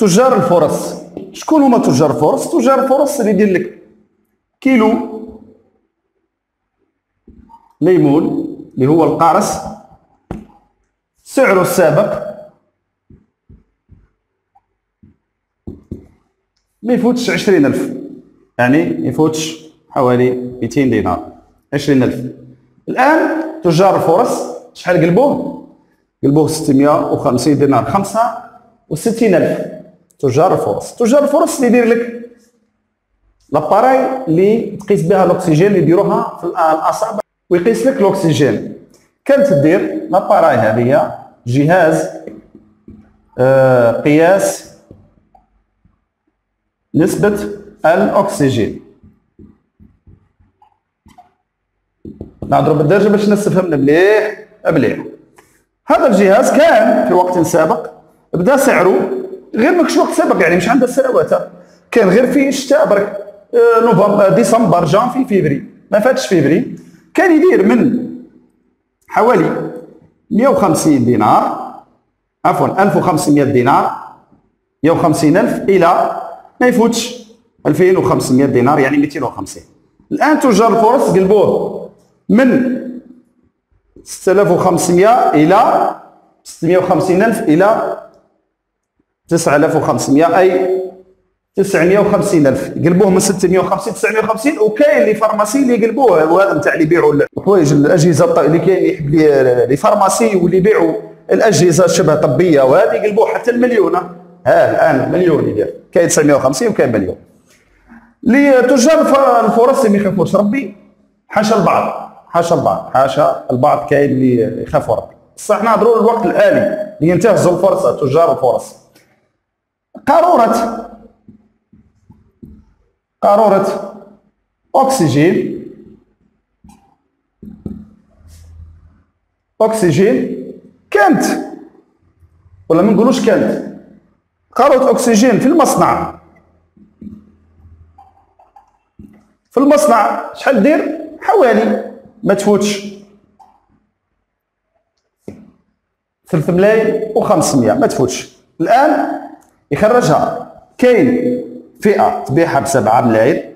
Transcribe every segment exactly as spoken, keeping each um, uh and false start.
تجار الفرص. شكون هما تجار الفرص؟ تجار الفرص اللي يدير لك كيلو ليمون اللي هو القارص سعره السابق ما يفوتش عشرين ألف، يعني ما يفوتش حوالي مئتين دينار، عشرين ألف. الآن تجار الفرص شحال قلبوه؟ قلبوه ستمائة وخمسين دينار، خمسة وستين ألف. تجار الفرص، تجار الفرص اللي يدير لك لاباراي اللي تقيس بها الاكسجين اللي يديروها في الاصابع ويقيس لك الاكسجين. كانت تدير لاباراي هذه جهاز آه قياس نسبة الاكسجين. نهضروا بالدرجة باش الناس تفهمنا مليح مليح. هذا الجهاز كان في وقت سابق بدا سعره غير ماكش وقت سابق، يعني مش عندها سنوات، كان غير في الشتاء برك نوفمبر ديسمبر جانفي فيفري، ما فاتش فيفري، كان يدير من حوالي مئة وخمسين دينار عفوا ألف وخمسمائة دينار، مئة وخمسين ألف الى ما يفوتش ألفين وخمسمائة دينار، يعني مئتين وخمسين. الان تجار الفرص قلبوه من ستة آلاف وخمسمائة الى ستمائة وخمسين ألف الى تسعة آلاف وخمسمائة، اي تسعمائة وخمسين ألف. قلبوه من ستمائة وخمسين تسعمائة وخمسين. وكاين لي فارماسي اللي يقلبوه، وهذا نتاع اللي يبيعوا الحوايج الاجهزه اللي كاين يحب لي فارماسي واللي يبيعوا الاجهزه الشبه طبيه، وهذه يقلبوه حتى المليون. ها الان مليون يدير، كاين تسعمائة وخمسين وكاين مليون. لي تجار الفرص اللي ما يخافوش ربي، حاشا البعض حاشا البعض حاشا البعض كاين اللي يخافوا ربي، بصح نهضروا الوقت الآلي اللي ينتهزوا الفرصه تجار الفرص. قاروره قارورة أكسجين أكسجين كانت ولا ما نقولوش كانت قارورة أكسجين في المصنع في المصنع شحال دير؟ حوالي ما تفوتش ثلاثة ملايين وخمسمائة، ما تفوتش. الآن يخرجها كاين فئة تبيعها بسبعة ملايين،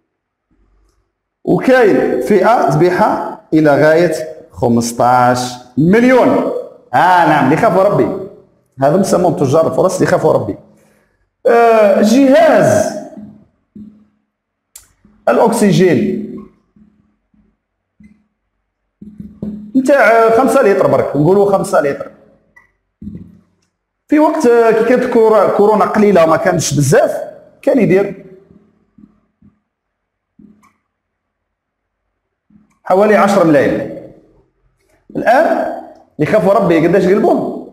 وكاين فئة تبيعها إلى غاية خمسطاش مليون. آه نعم، اللي يخافوا ربي، هذا مسموهم تجار الفرص اللي يخافوا ربي. آه جهاز الأكسجين نتاع خمسة لتر برك، نقولوا خمسة لتر. في وقت كي كانت كورونا قليلة وما كانش بزاف كان يدير حوالي عشرة ملايين. الآن يخافوا ربي قداش قلبوه؟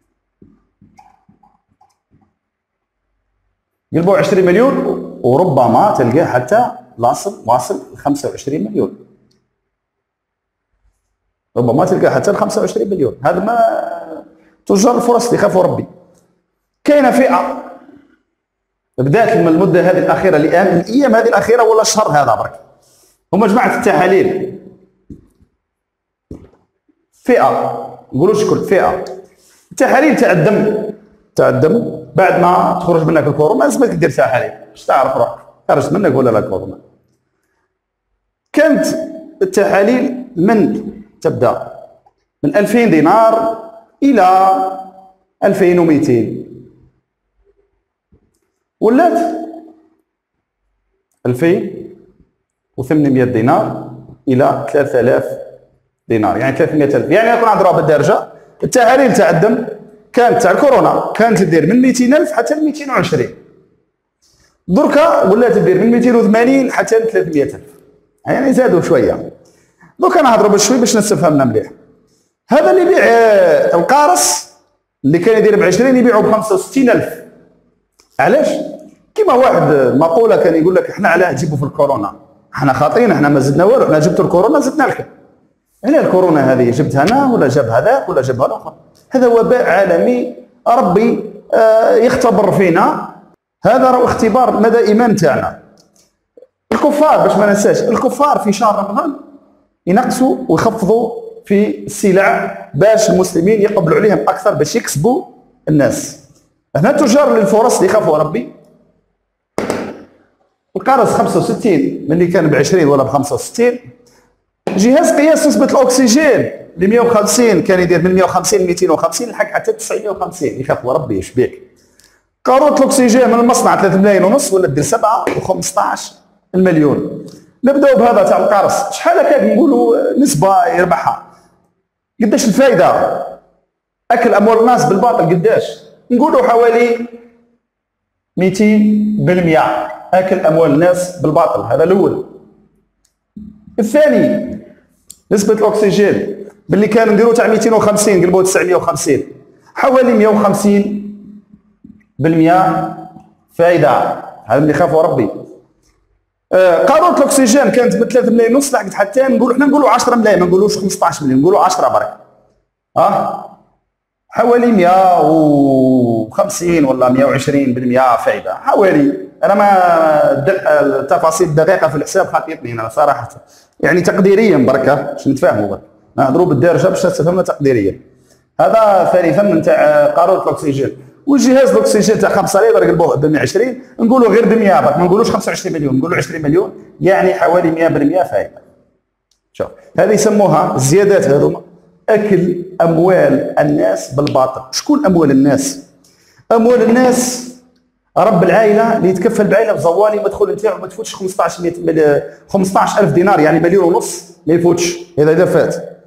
قلبوه عشرين مليون، وربما تلقاه حتى واصل واصل خمسة وعشرين مليون، ربما تلقاه حتى خمسة وعشرين مليون. هذا ما تجار الفرص اللي يخافوا ربي. كاينه فئه بدات من المده هذه الاخيره الان، الايام هذه الاخيره ولا الشهر هذا برك، هما جماعه التحاليل. فئه نقولوا شكون فئه التحاليل تاع الدم، تاع الدم بعد ما تخرج منك الكورونا لازمك دير تحاليل باش تعرف روحك خرجت منك ولا لا كورونا. كانت التحاليل من تبدا من ألفين دينار الى ألفين ومئتين، ولات ألفين وثمانمائة دينار الى ثلاثة آلاف دينار، يعني ثلاثمائة ألف. يعني نكون نهضروا بالدرجه التحاليل تاع الدم كانت تاع الكورونا كانت تدير من مئتين ألف حتى ل مئتين وعشرين، دركا ولات تدير من مئتين وثمانين حتى ل ثلاثمائة ألف، يعني زادوا شويه. دركا نهضروا بشوي باش الناس تفهمنا مليح. هذا اللي يبيع القارص اللي كان يدير ب عشرين يبيعوا ب خمسة وستين ألف. علاش؟ كيما واحد المقوله كان يقول لك احنا علاه تجيبوا في الكورونا؟ احنا خاطئين، احنا ما زدنا والو، احنا جبتوا الكورونا زدنا لكم. علاه الكورونا هذه جبتها انا ولا جاب هذاك ولا جاب هذاك؟ هذا وباء عالمي ربي آه يختبر فينا، هذا راه اختبار مدى ايمان تاعنا. الكفار باش ما ننساش، الكفار في شهر رمضان ينقصوا ويخفضوا في السلع باش المسلمين يقبلوا عليهم اكثر باش يكسبوا الناس. هنا تجار للفرص اللي خافوا ربي. القرص خمسة وستين ملي كان ب عشرين ولا ب خمسة وستين. جهاز قياس نسبة الأكسجين ل مئة وخمسين كان يدير من مئة وخمسين ل مئتين وخمسين لحق حتى تسعمئة وخمسين. يخافوا ربي اش بيك. قارورة الأكسجين من المصنع ثلاثة ملايين ونص ولا دير سبعة وخمسطاش المليون. نبداو بهذا تاع القرص. شحال هكاك نقولوا نسبة يربحها؟ قداش الفائدة؟ أكل أموال الناس بالباطل قداش؟ نقولوا حوالي مئتين بالمئة أكل أموال الناس بالباطل. هذا الأول. الثاني نسبة الأكسجين باللي كان نديرو تاع مئتين وخمسين قلبوا تسعمئة وخمسين، حوالي مئة وخمسين بالمئة فائدة. هذا اللي خافوا ربي. آه قارورة الأكسجين كانت ب ثلاثة ملايين ونص لحقت حتى نقولوا حنا نقولوا عشرة ملايين ما نقولوش خمسطاش مليون نقولوا عشرة برك. اه حوالي مئة وخمسين ولا مئة وعشرين بالمئة فائدة حوالي. أنا ما التفاصيل الدقيقة في الحساب خاطيتني أنا صراحة، يعني تقديريا بركة باش نتفاهموا برك نهضروا بالدارجة باش تفهمنا تقديريا. هذا ثالثا نتاع قارورة الأكسجين. والجهاز الأكسجين تاع خمسة لتر قلبوه ب مئة وعشرين نقولوا غير ب مئة برك ما نقولوش خمسة وعشرين مليون نقولوا عشرين مليون يعني حوالي مئة بالمئة فائدة. شوف هذه يسموها الزيادات هذوما أكل أموال الناس بالباطل. شكون أموال الناس؟ أموال الناس رب العائلة اللي يتكفل بعائلة بزوالي مدخول نتاعو ما تفوتش خمسطاش ألف دينار يعني مليون ونص ما يفوتش إذا إذا فات.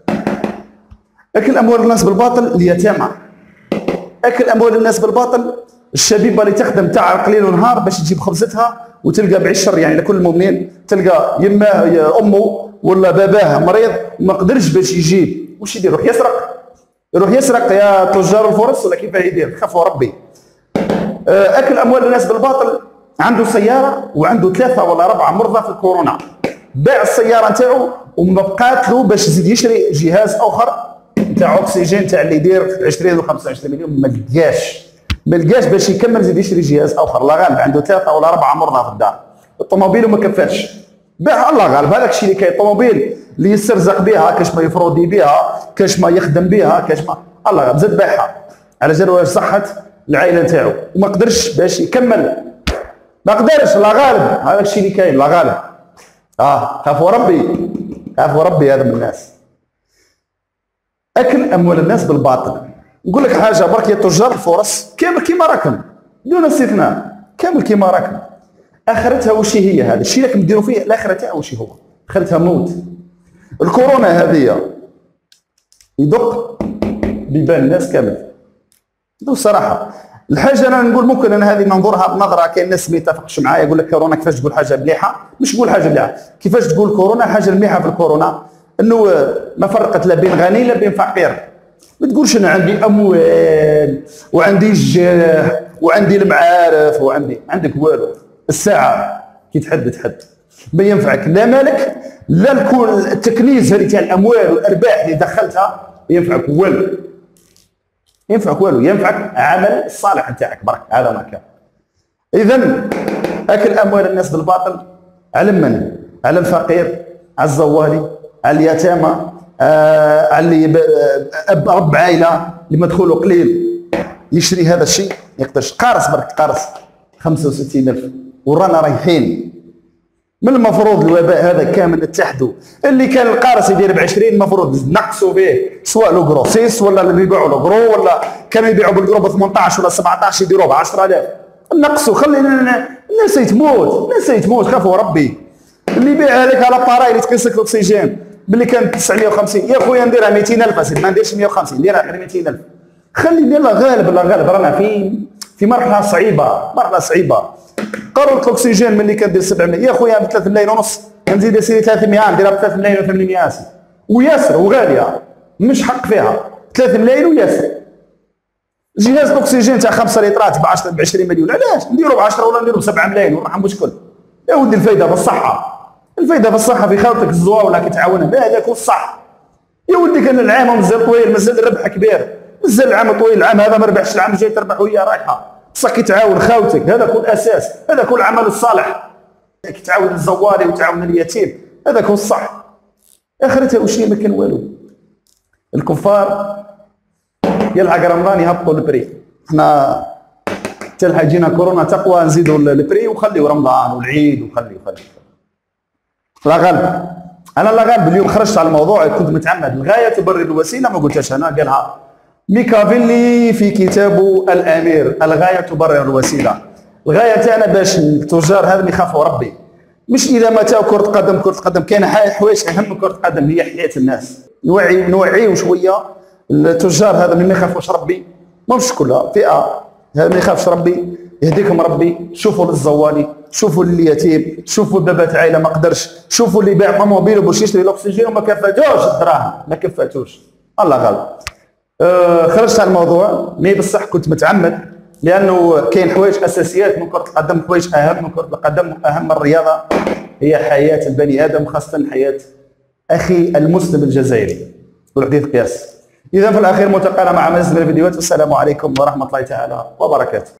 أكل أموال الناس بالباطل اليتامى. أكل أموال الناس بالباطل الشبيبة اللي تخدم تاع ليل ونهار باش تجيب خبزتها وتلقى بعشر يعني لكل المؤمنين تلقى يماه أمه ولا باباه مريض ما قدرش باش يجيب واش يدير؟ يروح يسرق. يروح يسرق يا تجار الفرص ولا كيف يدير؟ خافوا ربي. أكل أموال الناس بالباطل عنده سيارة وعنده ثلاثة ولا أربعة مرضى في الكورونا باع السيارة نتاعو وما بقات له باش يزيد يشري جهاز آخر تاع أكسجين تاع اللي يدير عشرين و خمسة وعشرين مليون ما لقاش ما لقاش باش يكمل يزيد يشري جهاز آخر. الله غالب عنده ثلاثة ولا أربعة مرضى في الدار. الطوموبيل ما كفاش باع. الله غالب هذاك الشيء اللي كاين الطوموبيل اللي يسترزق بها كاش ما يفرودي بها كاش ما يخدم بها كاش ما الله غالب زاد باعها على جال صحة العائله نتاعو وما قدرش باش يكمل ما قدرش. الله غالب هذا الشيء اللي كاين. الله غالب. اه خافوا ربي خافوا ربي هذا من الناس. اكل اموال الناس بالباطل. نقول لك حاجه برك يا تجار الفرص كامل كيما راكم دون استثناء كامل كيما راكم اخرتها وش هي؟ هذا الشيء راكم ديروا فيه الاخره تاعو وش هو؟ اخرتها موت. الكورونا هذه يدق بيبان الناس كامل دو الصراحه. الحاجه انا نقول ممكن انا هذه ننظرها بنظره كاين ناس ما يتفقش معايا يقول لك كورونا كيفاش تقول حاجه مليحه؟ مش تقول حاجه مليحه كيفاش تقول كورونا حاجه مليحه في الكورونا انه ما فرقت لا بين غني لا بين فقير. ما تقولش انا عندي اموال وعندي الجاه وعندي المعارف وعندي عندك والو. الساعه كي تحد تحد ما ينفعك لا مالك لا الكون التكنيز هذه تاع الاموال والارباح اللي دخلتها ينفعك والو. ينفعك والو ينفعك عمل الصالح نتاعك برك هذا ما كان. اذا اكل اموال الناس بالباطل على من؟ على الفقير على الزوالي على اليتامى آه، على اللي اب رب عائله اللي مدخوله قليل يشري هذا الشيء ما يقدرش. قارص برك قارص خمسة وستين ألف ورانا رايحين. من المفروض الوباء هذا كامل نتحدوا. اللي كان القارص يدير ب عشرين المفروض نقصوا به سواء لو غروسيس ولا اللي يبيعوا له غرو ولا كانوا يبيعوا بالغرو ب ثمنطاش ولا سبعطاش يديروه ب عشرة آلاف. نقصوا خلي الناس يتموت الناس يتموت خافوا ربي. اللي يبيع هذيك على باراي اللي تقيس لك الاكسجين باللي كانت تسعمئة وخمسين يا خويا نديرها مئتين ألف اسيدي ما نديرش مئة وخمسين نديرها غير مئتين ألف. خلي ندير الله غالب الله غالب رانا في في مرحله صعيبه مرحله صعيبه. قارورة الاكسجين ملي كدير سبعمئة يا خويا ب ثلاثة ملايين ونص نزيد اسيدي ثلاثمئة نديرها ب ثلاثة ملايين وثمانمئة اسيدي وياسر وغاليه مش حق فيها ثلاثة ملايين وياسر. جهاز الاكسجين تاع خمسة لترات ب عشرة ب عشرين مليون علاش نديرو ب عشرة ولا نديرو ب سبعة ملايين ونرحم مشكل. يا ودي الفايده في الصحه الفايده في الصحه في خالتك الزوا ولا كي تعاونها لا هذاك هو الصح. يا ودي كان العام مازال طويل مازال الربح كبير مازال العام طويل العام هذا ما ربحش العام الجاي تربح وهي رايحه. بصح كي تعاون خاوتك هذاك هو الاساس هذاك هو العمل الصالح. كي تعاون الزواري وتعاون اليتيم هذاك هو الصح. اخرتها وش هي ما كان والو. الكفار يلحق رمضان يهبطوا البري. احنا حتى يجينا كورونا تقوى نزيدوا البري وخليو رمضان والعيد وخليو خليو لا غالب. انا لا غالب اليوم خرجت على الموضوع كنت متعمد. الغايه تبرر الوسيله ما قلتهاش انا، قالها ميكافيلي في كتابه الامير، الغايه تبرر الوسيله. الغايه تاعنا باش التجار هذا يخافوا ربي، مش اذا متاو كره قدم كره قدم. كاين حوايج اهم من كره قدم هي حياه الناس. نوعي نوعيو شويه التجار هذا من ما يخافوش ربي، مش كلها فئه هذا ما يخافش ربي. يهديكم ربي. شوفوا للزوالي، شوفوا لليتيم، شوفوا بابات عائله ما قدرش، شوفوا اللي باع موبيله باش يشري الاكسجين وما كفاتوش الدراهم، ما كفاتوش الله غالب. أه خرجت على الموضوع مي بصح كنت متعمد، لانه كاين حوايج اساسيات من كره القدم، حوايج اهم من كره القدم، اهم من الرياضه هي حياه البني ادم، خاصه حياه اخي المسلم الجزائري والحديث قياس. اذا في الاخير ملتقانا مع مزيد من الفيديوهات، والسلام عليكم ورحمه الله تعالى وبركاته.